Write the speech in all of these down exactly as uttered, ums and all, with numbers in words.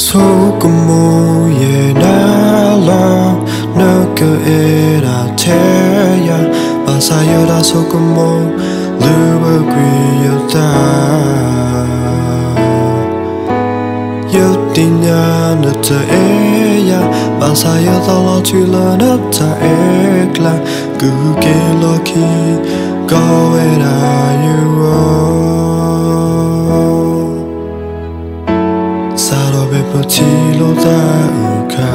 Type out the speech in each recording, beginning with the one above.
số como ye na la no que era teya pasa yo da so como lu yo ta yo tinya na te ya pasa yo da lo tu la na ta ekla gu ke lo ki go era you Potilo da uka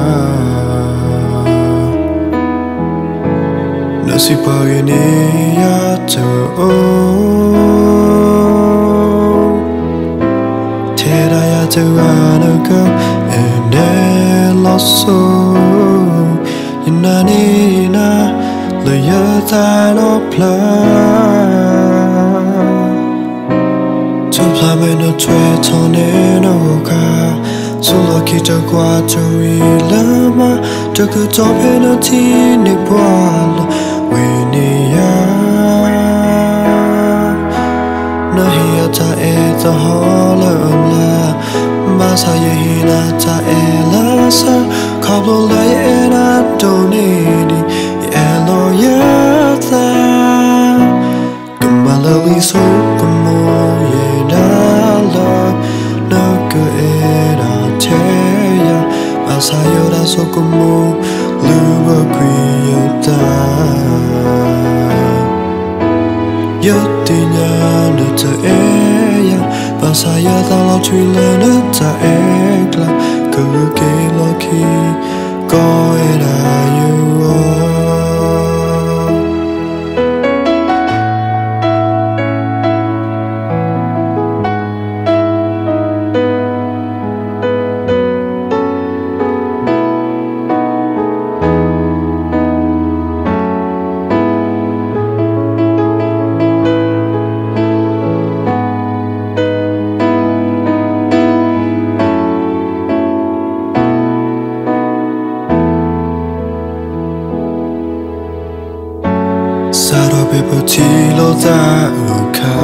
Nasi pagi ni ya to Tera ya to anaga ene loso Inani na le ya ta no pla Tupla me no tue tone no ka Solo ki to qua to ilama to ku to penalty ni bwala we ni ya na hiya ta e ta hola la ma sa ye hina ta e la sa kablo la ye na do ni ni e lo ya ta kamala li so como ye na la no ku era teya pasayo da so como luba criota yo tinya no te eya pasayo da lo chula no ta ekla ku ke lo ki ko era you Saro pe potilo da uka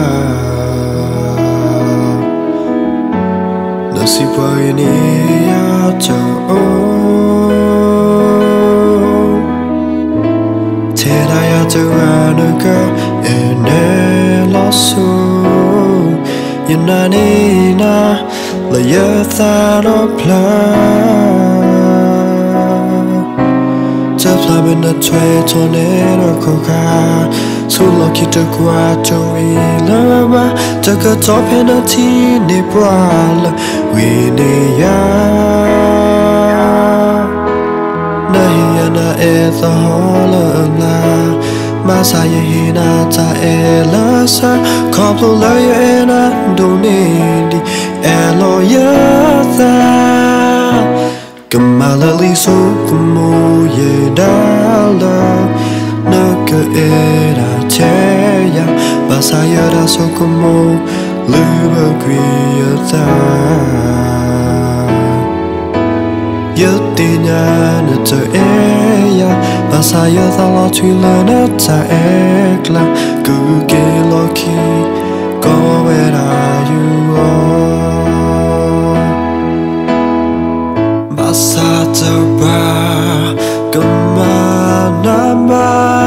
No si può ni ya to Tera ya to anaga ene loso Yanani na la ya tha no pla Tupla me na tue tornado koka Solo ki to qua to ilama to ku to penalty ni bwala we ni ya na hiya na e ta hola la ma sa ye hina ta e la sa kablo la ye na do ni di e lo ya ta Kamala li so como ye dala no que era teya pasaya da so como luba criota yo tinya na te eya pasaya da lo chula na ta ekla ku ke lo ki ko era you Sataba Gamanama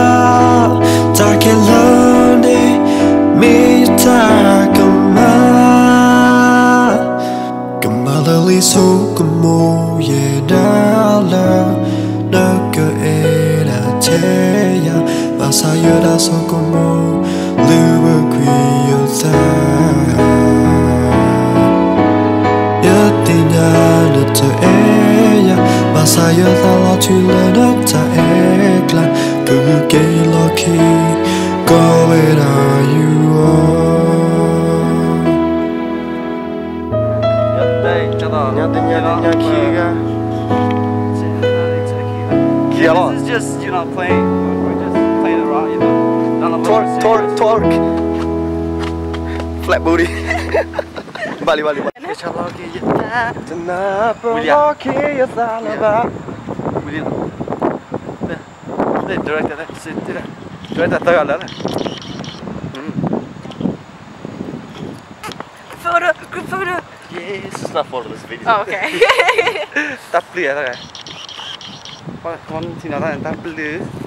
Takelone Mitakama Gamalali so como Yedala Naka era teya Pasayo da so como Luba Criota Yatinya Nata Pasayo da lo tu la na ta ekla ku ke lo ki go era you Đây cho tao. Nhà tình nhà tình nhà kia ga. Kia lo. This is just you know playing. We're just playing it raw, you know. Torque, torque, torque. Flat booty. Bali bali bali. Inshallah ki ya. Tanapa ki ya salaba. William. Det direkt där. Sitter där. Du vet att jag alla där. Mm. Photo, group photo. This is not for this video. Oh, okay. Tắp lìa thôi. Con con thì nó là tắp lìa.